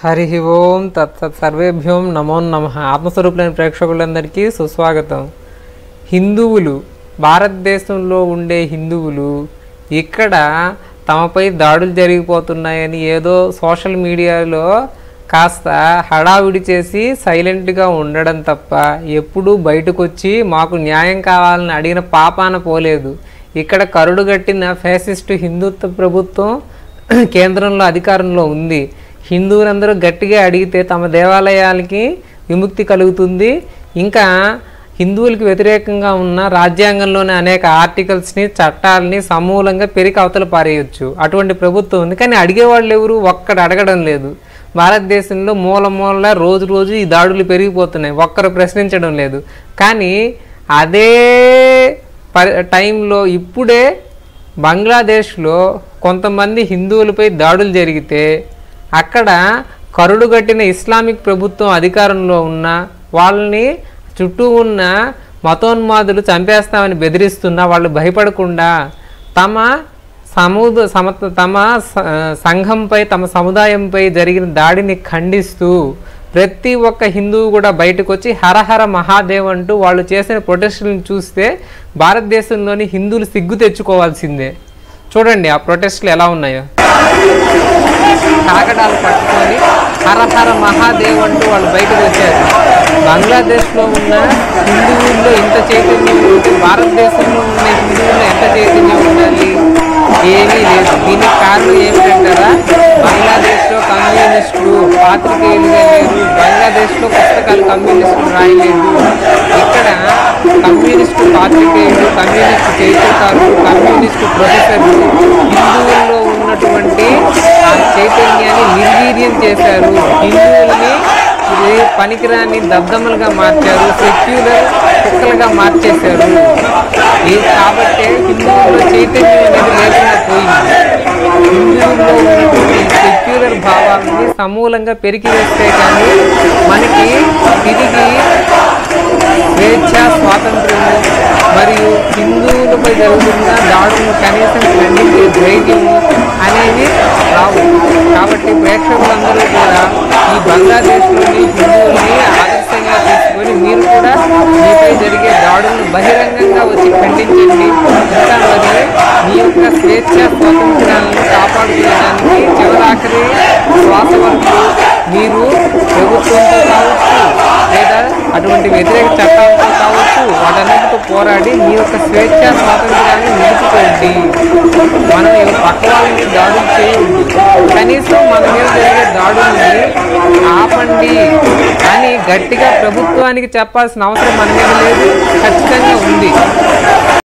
హరి ఓం తత్సత్ సర్వేభ్యోం నమో నమః. ఆత్మస్వరూపులైన ప్రేక్షకులందరికీ సుస్వాగతం. హిందువులు, భారతదేశంలో ఉండే హిందువులు ఇక్కడ తమపై దాడులు జరిగిపోతున్నాయని ఏదో సోషల్ మీడియాలో కాస్త హడావిడి చేసి సైలెంట్గా ఉండడం తప్ప ఎప్పుడూ బయటకు వచ్చి మాకు న్యాయం కావాలని అడిగిన పాపాన పోలేదు. ఇక్కడ కరుడుగట్టిన ఫ్యాసిస్టు హిందుత్వ ప్రభుత్వం కేంద్రంలో అధికారంలో ఉంది. హిందువులందరూ గట్టిగా అడిగితే తమ దేవాలయాలకి విముక్తి కలుగుతుంది. ఇంకా హిందువులకు వ్యతిరేకంగా ఉన్న రాజ్యాంగంలోని అనేక ఆర్టికల్స్ని, చట్టాలని సమూలంగా పెరిగి అవతల పారేయచ్చు. అటువంటి ప్రభుత్వం ఉంది. కానీ అడిగేవాళ్ళు ఎవరు? ఒక్కడు అడగడం లేదు. భారతదేశంలో మూల రోజు ఈ దాడులు పెరిగిపోతున్నాయి. ఒక్కరు ప్రశ్నించడం లేదు. కానీ అదే టైంలో ఇప్పుడే బంగ్లాదేశ్లో కొంతమంది హిందువులపై దాడులు జరిగితే అక్కడ కరుడుగట్టిన ఇస్లామిక్ ప్రభుత్వం అధికారంలో ఉన్న వాళ్ళని చుట్టూ ఉన్న మతోన్మాదులు చంపేస్తామని బెదిరిస్తున్నా వాళ్ళు భయపడకుండా తమ సంఘంపై, తమ సముదాయంపై జరిగిన దాడిని ఖండిస్తూ ప్రతి ఒక్క హిందువు కూడా బయటకు వచ్చి హరహర మహాదేవ్ అంటూ వాళ్ళు చేసిన ప్రొటెస్టులను చూస్తే భారతదేశంలోని హిందువులు సిగ్గు తెచ్చుకోవాల్సిందే. చూడండి ఆ ప్రొటెస్టులు ఎలా ఉన్నాయో. కాకడాలు పట్టుకొని హరహర మహాదేవ్ అంటూ వాళ్ళు బయటకు వచ్చారు. బంగ్లాదేశ్లో ఉన్న హిందువుల్లో ఇంత చైతన్యం ఉంటే భారతదేశంలో ఉన్న హిందువుల్లో ఎంత చైతన్యం ఉండాలి? ఏమీ లేదు. దీనికి కారణం ఏమిటంటారా? బంగ్లాదేశ్లో కమ్యూనిస్టులు పాత్రికేయులుగా లేరు. బంగ్లాదేశ్లో పుస్తకాలు కమ్యూనిస్టులు రాయలేదు. ఇక్కడ కమ్యూనిస్టు పాత్రికేయులు, కమ్యూనిస్టు చైతన్యకారులు, కమ్యూనిస్టు ప్రొఫెసర్లు హిందువుల్లో ఉన్నటువంటి ఆ చైతన్యాన్ని నిర్వీర్యం చేశారు. హిందువులని పనికిరాని దద్దమ్మలుగా మార్చారు. సెక్యులర్ కుక్కలుగా మార్చేశారు. కాబట్టి హిందువుల్లో చైతన్యం అనేది లేకుండా పోయింది. హిందువుల్లో ఉన్నటువంటి సెక్యులర్ భావాలని సమూలంగా పెరిగివేస్తే కానీ మనకి తిరిగి స్వేచ్ఛ, స్వాతంత్ర్యము మరియు హిందువులపై జరుగుతున్న దాడులను కనీసం ఖండించే ధైర్యము అనేవి రావు. కాబట్టి ప్రేక్షకులందరూ కూడా ఈ బంగ్లాదేశ్లోని హిందువుల్ని ఆదర్శంగా తీసుకొని మీరు కూడా మీపై జరిగే దాడులను బహిరంగంగా వచ్చి ఖండించండి. ఇంకా మరి మీ యొక్క స్వేచ్ఛ, స్వాతంత్ర్యాలను కాపాడుకోవడానికి చివరాఖరి శ్వాస వరకు మీరు ప్రభుత్వంతో కావచ్చు లేదా అటువంటి వ్యతిరేక చట్టాలతో కావచ్చు వాటన్నిటితో పోరాడి మీ యొక్క స్వేచ్ఛ, స్వాతంత్ర్యాన్ని నిలుపుకోండి. మనం పక్క వాళ్ళని దాడులు చేయవద్దు. కనీసం మన మీద జరిగే దాడుల్ని ఆపండి అని గట్టిగా ప్రభుత్వానికి చెప్పాల్సిన అవసరం మన మీద లేదు, ఖచ్చితంగా ఉంది.